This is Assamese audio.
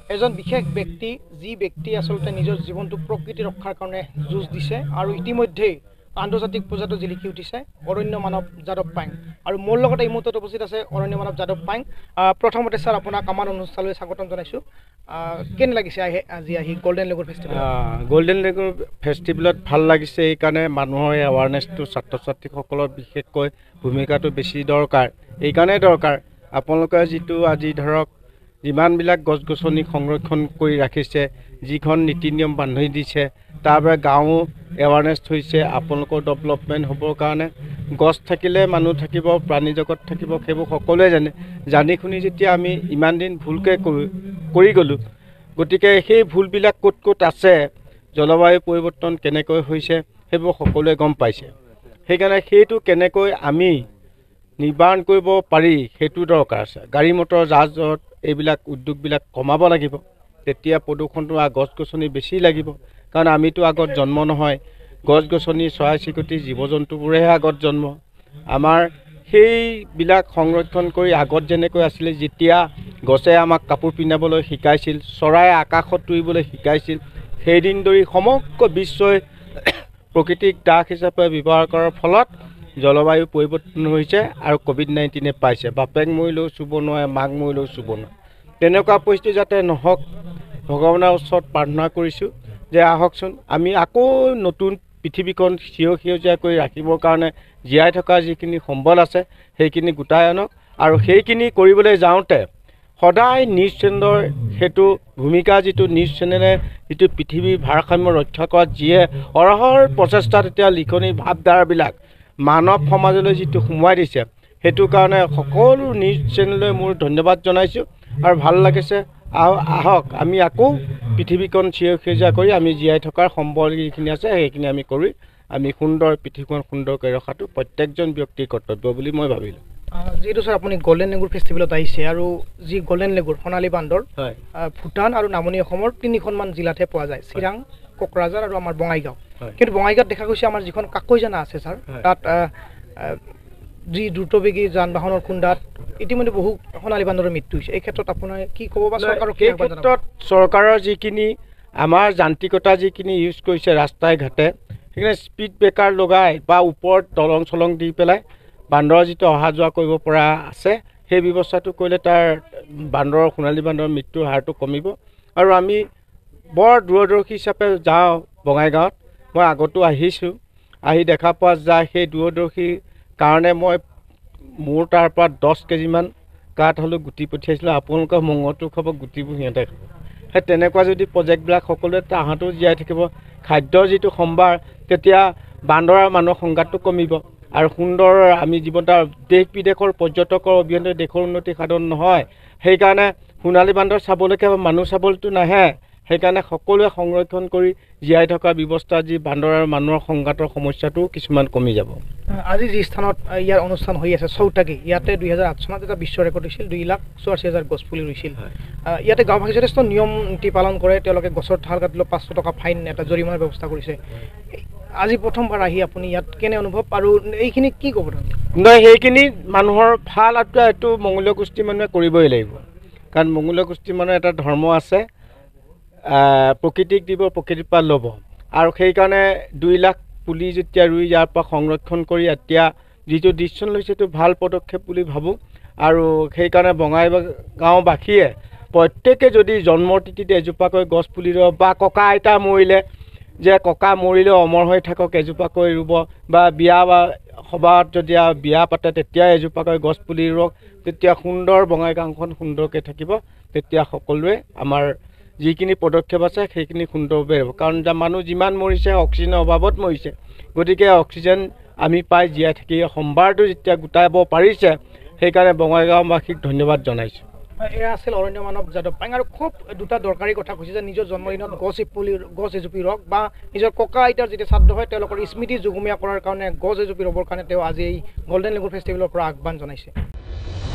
এজন বিশেষ ব্যক্তি যি ব্যক্তি আসলতে নিজৰ জীৱনটো প্ৰকৃতি ৰক্ষাৰ কাৰণে যুঁজ দিছে আৰু ইতিমধ্যে আন্তৰ্জাতিক পৰ্যায়ত জিলিকি উঠিছে অৰণ্য মানৱ যাদৱ পায়েং আৰু মোৰ লগত এই মুহূৰ্তত উপস্থিত আছে অৰণ্য মানৱ যাদৱ পায়েং প্ৰথমতে স্যাৰ আপোনাক আমাৰ অনুষ্ঠানলৈ স্বাগতম জনাইছো কেনে লাগিছে আজি আহি গোল্ডেন লেগুৰ ফেষ্টিভেল গোল্ডেন লেগুৰ ফেষ্টিভেলত ভাল লাগিছে এই কাৰণে মানুহৰ এৱাৰনেছটো ছাত্ৰ ছাত্ৰীসকলৰ বিশেষকৈ ভূমিকাটো বেছি দৰকাৰ এই কাৰণে দৰকাৰ আপোনালোকে যিটো আজি ধৰক যিমানবিলাক গছ গছনি সংৰক্ষণ কৰি ৰাখিছে যিখন নীতি নিয়ম বান্ধি দিছে তাৰ পৰা গাঁও এৱাৰনেছ হৈছে আপোনালোকৰ ডেভেলপমেণ্ট হ'বৰ কাৰণে গছ থাকিলে মানুহ থাকিব প্ৰাণী জগত থাকিব সেইবোৰ সকলোৱে জানি শুনি যেতিয়া আমি ইমান দিন ভুলকৈ কৰি গ'লোঁ গতিকে সেই ভুলবিলাক ক'ত ক'ত আছে জলবায়ু পৰিৱৰ্তন কেনেকৈ হৈছে সেইবোৰ সকলোৱে গম পাইছে সেইকাৰণে সেইটো কেনেকৈ আমি নিবাৰণ কৰিব পাৰি সেইটো দৰকাৰ আছে গাড়ী মটৰ যাত এইবিলাক উদ্যোগবিলাক কমাব লাগিব তেতিয়া প্ৰদূষণটো গছ গছনি বেছি লাগিব কাৰণ আমিতো আগত জন্ম নহয় গছ গছনি চৰাই চিৰিকটি জীৱ জন্তুবোৰেহে আগত জন্ম আমাৰ সেইবিলাক সংৰক্ষণ কৰি আগত যেনেকৈ আছিলে যেতিয়া গছে আমাক কাপোৰ পিন্ধাবলৈ শিকাইছিল চৰাই আকাশত উৰিবলৈ শিকাইছিল সেইদিন ধৰি সমগ্ৰ বিশ্বই প্ৰকৃতিক দাস হিচাপে ব্যৱহাৰ কৰাৰ ফলত জলবায়ু পৰিৱৰ্তন হৈছে আৰু COVID-19 পাইছে বাপেক মৰিলেও চুব নোৱাৰে মাক মৰিলেও চুব নোৱাৰে তেনেকুৱা পৰিস্থিতি যাতে নহওক ভগৱানৰ ওচৰত প্ৰাৰ্থনা কৰিছোঁ যে আহকচোন আমি আকৌ নতুন পৃথিৱীখন সেউজীয়া কৰি ৰাখিবৰ কাৰণে জীয়াই থকা যিখিনি সম্বল আছে সেইখিনি গোটাই আনক আৰু সেইখিনি কৰিবলৈ যাওঁতে সদায় নিউজ চেনেলৰ সেইটো ভূমিকা যিটো নিউজ চেনেলে যিটো পৃথিৱীৰ ভাৰসাম্য ৰক্ষা কৰাত যিয়ে অৰহৰ প্ৰচেষ্টাত এতিয়া লিখনি ভাৱধাৰাবিলাক মানৱ সমাজলৈ যিটো সোমোৱাই দিছে সেইটো কাৰণে সকলো নিউজ চেনেললৈ মোৰ ধন্যবাদ জনাইছোঁ আৰু ভাল লাগিছে আহক আমি আকৌ পৃথিৱীখন সেউজীয়া কৰি আমি জীয়াই থকাৰ সম্বল যিখিনি আছে সেইখিনি আমি কৰি আমি সুন্দৰ পৃথিৱীখন সুন্দৰকৈ ৰখাটো প্ৰত্যেকজন ব্যক্তিৰ কৰ্তব্য বুলি মই ভাবিলোঁ যিহেতু স্যাৰ আপুনি গোল্ডেন লেগুৰ ফেষ্টিভেলত আহিছে আৰু যি গোল্ডেন লেগুৰ সোণালী বান্দৰ ভূটান আৰু নামনি অসমৰ 3খনমান জিলাতহে পোৱা যায় চিৰাং কোকৰাঝাৰ আৰু আমাৰ বঙাইগাঁও কিন্তু বঙাইগাঁৱত দেখা গৈছে আমাৰ যিখন কাকৈজানা আছে স্যাৰ তাত যি দ্ৰুতবেগী যান বাহনৰ খুন্দাত ইতিমধ্যে বহু সোণালী বান্দৰৰ মৃত্যু হৈছে এই ক্ষেত্ৰত আপোনাৰ কি ক'ব বা চৰকাৰক এই ক্ষেত্ৰত চৰকাৰৰ যিখিনি আমাৰ যান্ত্ৰিকতা যিখিনি ইউজ কৰিছে ৰাস্তাই ঘাটে সেইখিনি স্পীড ব্ৰেকাৰ লগাই বা ওপৰত দলং চলং দি পেলাই বান্দৰৰ যিটো অহা যোৱা কৰিব পৰা আছে সেই ব্যৱস্থাটো কৰিলে তাৰ বান্দৰৰ সোণালী বান্দৰৰ মৃত্যুৰ হাৰটো কমিব আৰু আমি বৰ দূৰদৰ্শী হিচাপে যাওঁ বঙাইগাঁৱত মই আগতো আহিছোঁ আহি দেখা পোৱা যায় সেই দূৰদৰ্শীৰ কাৰণে মই মোৰ তাৰ পৰা 10 কেজিমান কাঠ হ'লেও গুটি পঠিয়াইছিলোঁ আপোনালোকৰ মঙহটো খাব গুটিবোৰ সিহঁতে খাব সেই তেনেকুৱা যদি প্ৰজেক্টবিলাক সকলোৱে তাহাঁতো জীয়াই থাকিব খাদ্যৰ যিটো সম্ভাৰ তেতিয়া বান্দৰ আৰু মানুহৰ সংঘাতটো কমিব আৰু সুন্দৰ আমি জীৱনটা দেশ বিদেশৰ পৰ্যটকৰ অবিহনে দেশৰ উন্নতি সাধন নহয় সেইকাৰণে সোণালী বান্দৰ চাবলৈকে মানুহ চাবলৈতো নাহে সেইকাৰণে সকলোৱে সংৰক্ষণ কৰি জীয়াই থকা ব্যৱস্থা যি বান্দৰ আৰু মানুহৰ সংঘাতৰ সমস্যাটো কিছুমান কমি যাব আজি যি স্থানত ইয়াৰ অনুষ্ঠান হৈ আছে চৌতাকি ইয়াতে 2008 চনত এটা বিশ্ব ৰেকৰ্ড হৈছিল 2,84,000 গছ পুলি ৰুইছিল ইয়াতে গাঁওবাসী যথেষ্ট নিয়ম নীতি পালন কৰে তেওঁলোকে গছৰ ঠাল কাটিলে 500 টকা ফাইন এটা জৰিমনাৰ ব্যৱস্থা কৰিছে আজি প্ৰথমবাৰ আহি আপুনি ইয়াত কেনে অনুভৱ আৰু এইখিনি কি ক'ব নহয় সেইখিনি মানুহৰ ভাল এইটো মংগোলীয় গোষ্ঠী মানুহে কৰিবই লাগিব কাৰণ মংগোলীয় গোষ্ঠী মানুহৰ এটা ধৰ্ম আছে প্ৰকৃতিক দিব প্ৰকৃতিৰ পৰা ল'ব আৰু সেইকাৰণে 2 লাখ পুলি যেতিয়া ৰুই ইয়াৰ পৰা সংৰক্ষণ কৰি এতিয়া যিটো ডিচিশ্যন লৈছে সেইটো ভাল পদক্ষেপ বুলি ভাবোঁ আৰু সেইকাৰণে বঙাইগাঁওবাসীয়ে প্ৰত্যেকে যদি জন্মৰ তিথিতে এজোপাকৈ গছ পুলি ৰুব বা ককা আইতা মৰিলে যে ককা মৰিলেও অমৰ হৈ থাকক এজোপাকৈ ৰুব বা বিয়া বা সভাত যদি বিয়া পাতে তেতিয়া এজোপাকৈ গছ পুলি ৰুৱক তেতিয়া সুন্দৰ বঙাইগাঁওখন সুন্দৰকৈ থাকিব তেতিয়া সকলোৱে আমাৰ যিখিনি পদক্ষেপ আছে সেইখিনি সুন্দৰভাৱে হ'ব কাৰণ মানুহ যিমান মৰিছে অক্সিজেনৰ অভাৱত মৰিছে গতিকে অক্সিজেন আমি পাই জীয়াই থাকি সম্ভাৰটো যেতিয়া গোটাব পাৰিছে সেইকাৰণে বঙাইগাঁওবাসীক ধন্যবাদ জনাইছোঁ এয়া আছিল অৰণ্য মানৱ যাদৱ পায়েং আৰু খুব দুটা দৰকাৰী কথা কৈছে যে নিজৰ জন্মদিনত গছ এজোপি ৰুওক বা নিজৰ ককা আইতাৰ যেতিয়া শ্ৰাদ্ধ হয় তেওঁলোকৰ স্মৃতি যুগুমীয়া কৰাৰ কাৰণে গছ এজোপি ৰুবৰ কাৰণে তেওঁ আজি এই গোল্ডেন লেগুৰ ফেষ্টিভেলৰ পৰা আহ্বান জনাইছে